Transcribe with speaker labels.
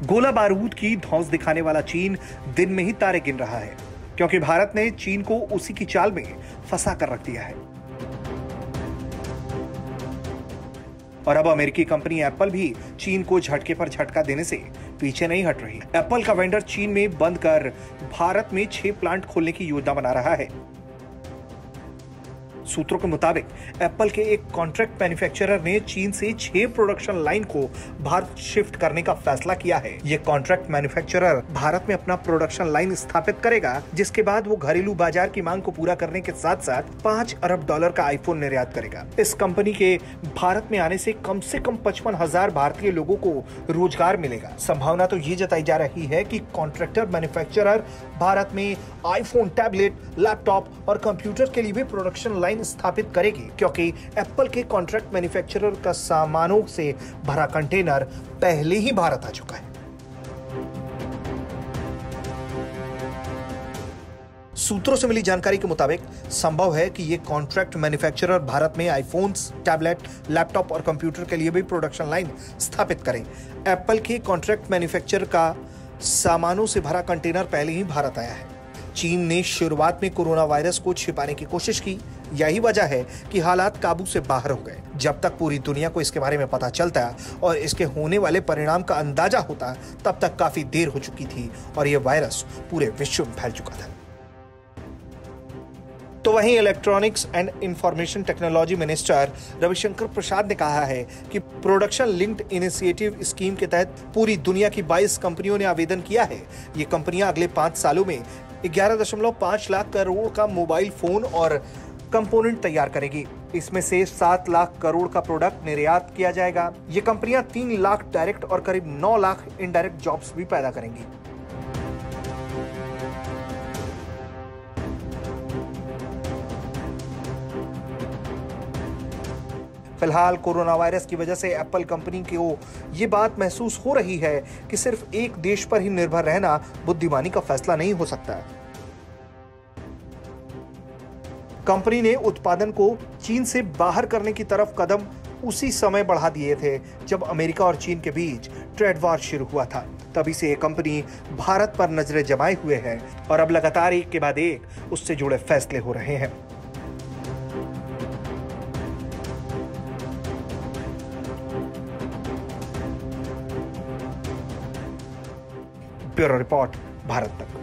Speaker 1: गोला बारूद की धौंस दिखाने वाला चीन दिन में ही तारे गिन रहा है, क्योंकि भारत ने चीन को उसी की चाल में फंसा कर रख दिया है। और अब अमेरिकी कंपनी एप्पल भी चीन को झटके पर झटका देने से पीछे नहीं हट रही। एप्पल का वेंडर चीन में बंद कर भारत में 6 प्लांट खोलने की योजना बना रहा है। सूत्रों के मुताबिक एप्पल के एक कॉन्ट्रैक्ट मैन्युफैक्चरर ने चीन से 6 प्रोडक्शन लाइन को भारत शिफ्ट करने का फैसला किया है। ये कॉन्ट्रैक्ट मैन्युफैक्चरर भारत में अपना प्रोडक्शन लाइन स्थापित करेगा, जिसके बाद वो घरेलू बाजार की मांग को पूरा करने के साथ साथ $5 अरब का आईफोन निर्यात करेगा। इस कंपनी के भारत में आने से कम 55,000 भारतीय लोगों को रोजगार मिलेगा। संभावना तो ये जताई जा रही है कि कॉन्ट्रैक्टर मैन्युफैक्चरर भारत में आईफोन, टैबलेट, लैपटॉप और कंप्यूटर के लिए भी प्रोडक्शन लाइन स्थापित करेगी, क्योंकि एप्पल के कॉन्ट्रैक्ट मैन्युफैक्चरर का सामानों से भरा कंटेनर पहले ही भारत आ चुका है। सूत्रों से मिली जानकारी के मुताबिक संभव है कि यह कॉन्ट्रैक्ट मैन्युफैक्चरर भारत में आईफोन्स, टैबलेट, लैपटॉप और कंप्यूटर के लिए भी प्रोडक्शन लाइन स्थापित करें। एप्पल के कॉन्ट्रैक्ट मैन्युफैक्चरर का सामानों से भरा कंटेनर पहले ही भारत आया है। चीन ने शुरुआत में कोरोना वायरस को छिपाने की कोशिश की। यही वजह है कि हालात काबू से बाहर हो गए। जब तक पूरी दुनिया को इसके बारे में पता चलता और इसके होने वाले परिणाम का अंदाजा होता, तब तक काफी देर हो चुकी थी और यह वायरस पूरे विश्व में फैल चुका था। तो वहीं electronics and information technology minister Ravishankar Prasad ने कहा है कि प्रोडक्शन लिंक्ड इनिशिएटिव स्कीम के तहत पूरी दुनिया की 22 कंपनियों ने आवेदन किया है। ये कंपनियां अगले 5 सालों में 11.5 लाख करोड़ का मोबाइल फोन और कंपोनेंट तैयार करेगी। इसमें से 7 लाख करोड़ का प्रोडक्ट निर्यात किया जाएगा। ये कंपनियां 3 लाख डायरेक्ट और करीब 9 लाख इनडायरेक्ट जॉब्स भी पैदा करेंगी। फिलहाल कोरोना वायरस की वजह से एप्पल कंपनी को ये बात महसूस हो रही है कि सिर्फ एक देश पर ही निर्भर रहना बुद्धिमानी का फैसला नहीं हो सकता। कंपनी ने उत्पादन को चीन से बाहर करने की तरफ कदम उसी समय बढ़ा दिए थे जब अमेरिका और चीन के बीच ट्रेड वॉर शुरू हुआ था। तभी से ये कंपनी भारत पर नजरें जमाए हुए है और अब लगातार एक के बाद एक उससे जुड़े फैसले हो रहे हैं। ब्यूरो रिपोर्ट, भारत तक।